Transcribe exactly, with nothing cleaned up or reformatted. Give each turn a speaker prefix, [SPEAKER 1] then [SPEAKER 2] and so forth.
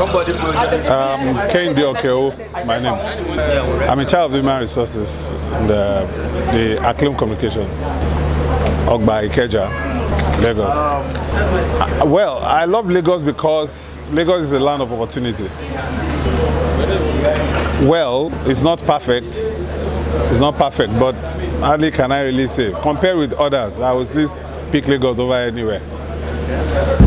[SPEAKER 1] Um, Okeowo is my name. I'm in charge of human resources in the, the Acclaim Communications, Ogba Ikeja, Lagos. Uh, well, I love Lagos because Lagos is a land of opportunity. Well, it's not perfect. It's not perfect, but hardly can I really say. Compared with others, I would still pick Lagos over anywhere.